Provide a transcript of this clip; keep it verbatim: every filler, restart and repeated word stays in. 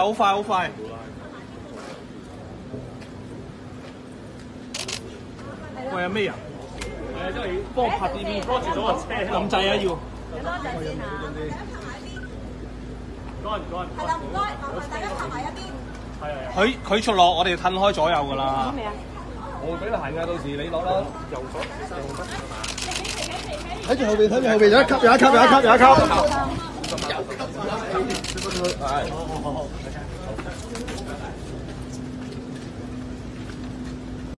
好快好快。喂，有咩人？誒，因為幫我拍啲片，拖住咗個車。撳掣啊要。 等多陣先嚇。 唔該唔該。 係啦，唔該，麻煩大家行埋一邊。 係係。 佢佢出落，我哋褪開左右㗎啦。 咩啊？ 我會俾你行㗎，到時你攞啦。右左右得。 睇住後邊，睇住後邊，有一級，有一級，有一級，有一級。 係。